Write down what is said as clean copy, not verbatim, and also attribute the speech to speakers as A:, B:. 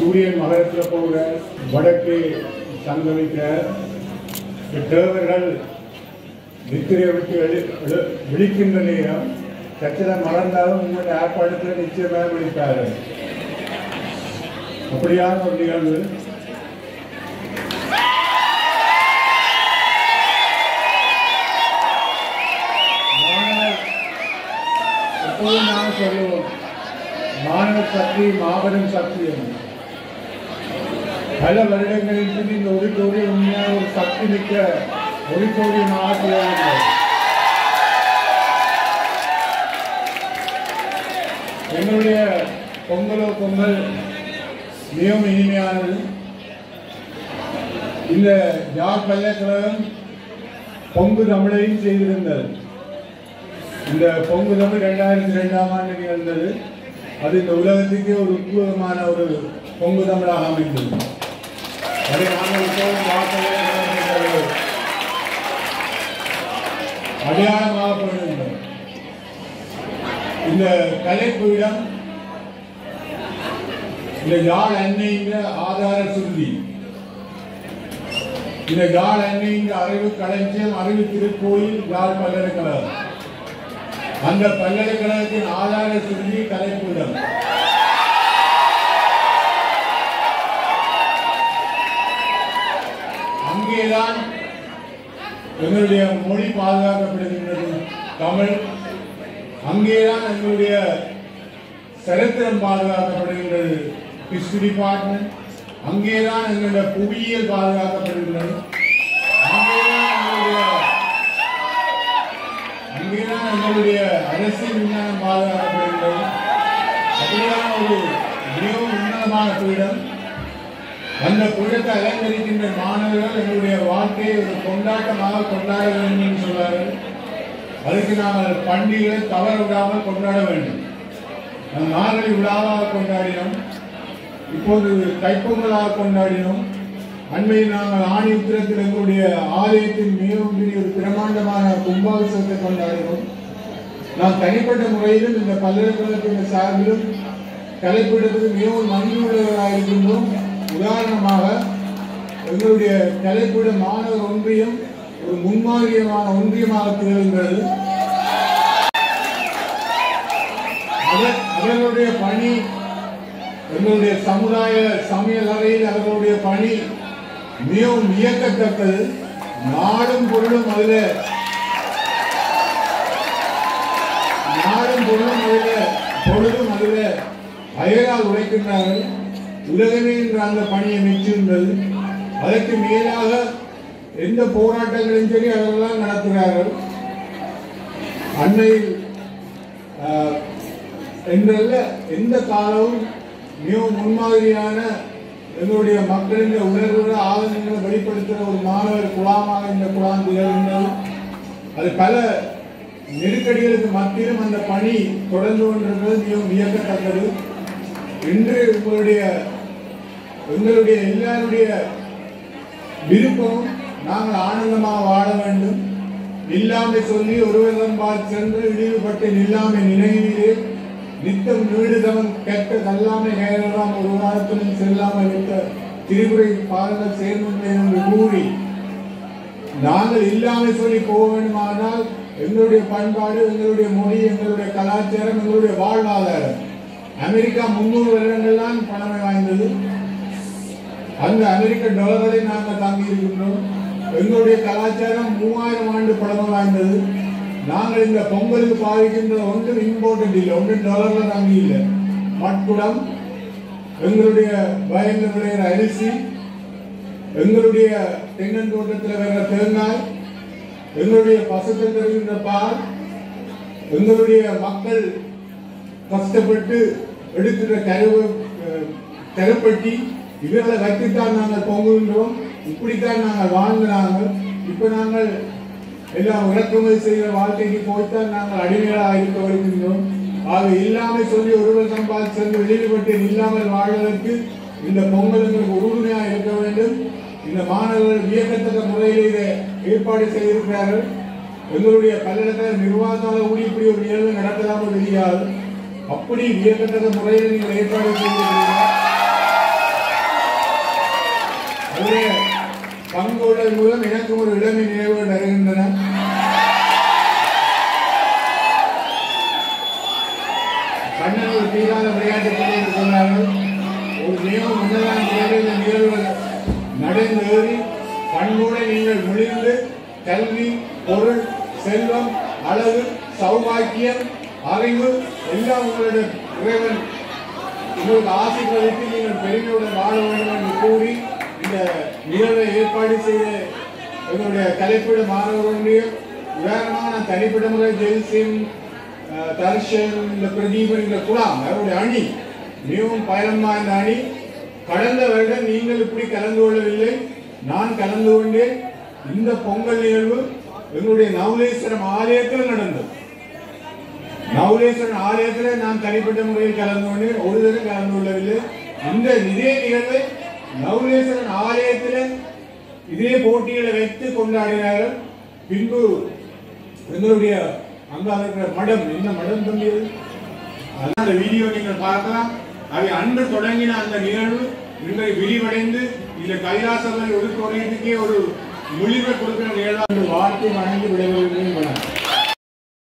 A: சூரியன் மகரத்தில் போகிற வடக்கே சங்கமிக்கிற தேவர்கள் நித்திரை விட்டு விழிக்கின்ற நேரம் கச்சிதம் மறந்தாலும் உங்களுடைய ஏற்பாடுகள் நிச்சயமாக விழிப்பார்கள். அப்படியான ஒரு நிகழ்வு. எப்போதும் நாம் சொல்லுவோம், மாணவ சக்தி மாபெரும் சக்தி என்று. பல வருடங்களில் இந்த ஒளித்தோடிய உண்மையான ஒரு சக்தி மிக்க ஒளித்தோடிய ஆசிரியர். எங்களுடைய பொங்கலோ பொங்கல் மிகவும் இனிமையானது. இந்த யாழ் பல்கலைக்கழகம் பொங்கு தமிழையும் செய்திருந்தது. இந்த பொங்கு தமிழ் 2002ஆம் ஆண்டு நிகழ்ந்தது. அது இந்த உலகத்துக்கே ஒரு உத்வேகமான ஒரு பொங்கு தமிழாக அமைந்தது. அதை நாங்கள் அடையாளமாக போயிருந்தோம். இந்த கலைப்பீடம் இந்த யாழ் அன்னைங்கிற ஆதார சுருதி, இந்த யாழ் அன்னைங்கிற அறிவு களஞ்சியம், அறிவு திருக்கோயில் யாழ் பல்கலைக்கழகம். அந்த பல்கலைக்கழகத்தின் ஆதார சுருதி கலைப்பீடம். அங்கேதான் எங்களுடைய மொழி பாதுகாக்கப்படுகின்றது, தமிழ். அங்கேதான் எங்களுடைய சரித்திரம் பாதுகாக்கப்படுகின்றது, ஹிஸ்டரி டிபார்ட்மெண்ட். அங்கேதான் எங்களுடைய புவியியல் பாதுகாக்கப்படுகின்றது. அங்கேதான் எங்களுடைய அரசியல் விஞ்ஞானம் பாதுகாக்கப்படுகின்றது. அப்படியான ஒரு மிகவும் உன்னதமான பீடம். அந்த பீடத்தை அலங்கரிக்கின்ற மாணவர்கள் எங்களுடைய வாழ்க்கையை ஒரு கொண்டாட்டமாக கொண்டாட வேண்டும் என்று சொல்வார்கள். அதுக்கு நாங்கள் பண்டிகைகளை தவற விடாமல் கொண்டாட வேண்டும். நம் நாளை விழாவாக கொண்டாடினோம், இப்போது தைப்பொங்கலாக கொண்டாடினோம். அண்மையில் நாங்கள் ஆணி உத்திரத்தில் எங்களுடைய ஆலயத்தின் மிகவும் பெரிய ஒரு பிரமாண்டமான கும்பாபிஷேகத்தை கொண்டாடினோம். நாம் தனிப்பட்ட முறையிலும் இந்த பல்கலைக்கழகத்தின் சார்பிலும் கலைப்பீடத்துக்கு மிகவும் நன்றி உள்ளவர்களாக இருக்கின்றோம். உதாரணமாக எங்களுடைய கலைப்பீட மாணவர் ஒன்றியம் ஒரு முன்மாதிரியமான ஒன்றியமாக திகழ்கின்றது. அவர்களுடைய பணி, எங்களுடைய சமுதாய சமையல் அறையில் அவர்களுடைய பணி மிகவும் வியக்கத்தக்கது. நாடும் பொருளும் அதில் பொழுதும் அதில் அயரால் உழைக்கின்றார்கள். உலகமே என்ற அந்த பணியை மெச்சுகின்றது. அதற்கு மேலாக எந்த போராட்டங்களையும் சரி அவர்களால் நடத்துகிறார்கள். அண்மையில் என்றல்ல, எந்த காலமும் மிகவும் முன்மாதிரியான எங்களுடைய மக்களின் உணர்வுகளை ஆதங்கங்களை வெளிப்படுத்துகிற ஒரு மாணவர் குழாமாக இந்த குழாம் திகழ்கின்றது. அது பல நெருக்கடிகளுக்கு மத்தியிலும் அந்த பணி தொடர்ந்து கொண்டிருப்பது மிகவும் வியக்கத்தக்கது. இன்று எங்களுடைய எல்லாருடைய விருப்பமும் நாங்கள் ஆனந்தமாக வாழ வேண்டும். இல்லாமை சொல்லி ஒருவரிடம்பால் சென்று இழிவுபட்டு நில்லாமை நினைவிலே நித்தம் நீடுதவன் கெட்ட கல்லாமை நேரெல்லாம் ஒரு வாரத்திலும் செல்லாமல் விட்ட திரிபுரை பாருங்கள் சேர்ந்து என்று கூறி நாங்கள் இல்லாமை சொல்லி போக வேண்டுமானால் எங்களுடைய பண்பாடு, எங்களுடைய மொழி, எங்களுடைய கலாச்சாரம், எங்களுடைய வாழ்வாதாரம். அமெரிக்கா 300 வருடங்கள் தான் பணமை வாய்ந்தது. அந்த அமெரிக்க டாலர்களை நாங்கள் தாங்கி இருக்கின்றோம். எங்களுடைய கலாச்சாரம் 3000 ஆண்டு பழமை வாய்ந்தது. நாங்கள் இந்த பொங்கலுக்கு பாதிக்கின்ற ஒன்றும் இம்போர்ட்டன்ட் இல்லை, ஒன்றும் டாலர்ல தாங்கி இல்லை. மட்குடம், எங்களுடைய வயலில் விளையிற அரிசி, எங்களுடைய தென்னந்தோட்டத்தில் வேற தேங்காய், எங்களுடைய பசுக்கள் தருகின்ற பால், எங்களுடைய மக்கள் கஷ்டப்பட்டு எடுக்கிற கருப்பட்டி, இவர்களை வைத்துத்தான் நாங்கள் பொங்குகின்றோம். இப்படித்தான் நாங்கள் வாழ்ந்தாங்க. இப்ப நாங்கள் எல்லாம் இறக்குமதி செய்கிற வாழ்க்கைக்கு போய்த்தான் நாங்கள் அடிமைகளாக இருக்க வருகின்றோம். ஆக இல்லாமை சொல்லி ஒருவர் சம்பாதி சென்று வெளியிடப்பட்டு இல்லாமல் வாழ்வதற்கு இந்த பொங்கல் எங்களுக்கு உறுதுணையாக இருக்க வேண்டும். இந்த மாணவர்கள் வியக்கத்தக்க முறையில் இதை ஏற்பாடு செய்திருக்கிறார்கள். எங்களுடைய பல்கலைக்கழக நிர்வாகத்தால் கூட இப்படி ஒரு நிகழ்வு நடத்தலாமல் தெரியாது. அப்படி வியக்கத்தக்க முறையில் நீங்கள் ஏற்பாடு செய்திருக்கிறீர்கள். போட்டதன் மூலம் எனக்கு ஒரு இளமை நினைவுகள் வருகின்றன. கண்ணன் ஒரு தீராத விளையாட்டு என்று சொன்னார்கள். ஒரு நியமம் முன்னதான் இந்த நிகழ்வுகள் நடந்து ஏறி கண்கூட நீங்கள் முழிந்து கல்வி, பொருள், செல்வம், அழகு, சௌபாக்கியம், அறிவு எல்லாம் உங்களுடைய இறைவன் உங்களுக்கு ஆசீர்வதித்து நீங்கள் பெருமையுடன் வாழ வேண்டும் என்று கூறி இந்த நிகழ்வை ஏற்பாடு செய்த எங்களுடைய கலைப்பீட மாணவர்களுடைய உதாரணமாக நான் தனிப்பட்ட முறை ஜெய்சிங், தர்ஷன், இந்த பிரதீபன், இந்த குலாம் அவருடைய அணி மிகவும் பயணம் வாய்ந்த அணி. கடந்த வருடம் நீங்கள் இப்படி கலந்து கொள்ளவில்லை, நான் கலந்து கொண்டேன். இந்த பொங்கல் நிகழ்வு எங்களுடைய நவலேஸ்வரம் ஆலயத்தில் நடந்தது. நவலேஸ்வரன் ஆலயத்தில் நான் தனிப்பட்ட முறையில் கலந்து கொண்டேன், ஒரு தடவை கலந்து கொள்ளவில்லை. இந்த இதே நிகழ்வை நவலேஸ்வரன் ஆலயத்தில் இதே போட்டிகளை வைத்து கொண்டாடினார்கள். பின்பு எங்களுடைய அங்க இருக்கிற மடம், என்ன மடம் தம்பியது, அந்த வீடியோ நீங்கள் பார்க்கலாம். அவை அன்று தொடங்கின அந்த நிகழ்வு இன்றை விரிவடைந்து இந்த கைலாசங்கள் ஒதுக்குறையத்துக்கே ஒரு மொழிவை கொடுக்கிற நிகழ்வு வாழ்க்கை வணங்கி விடைபெறுகிறேன்.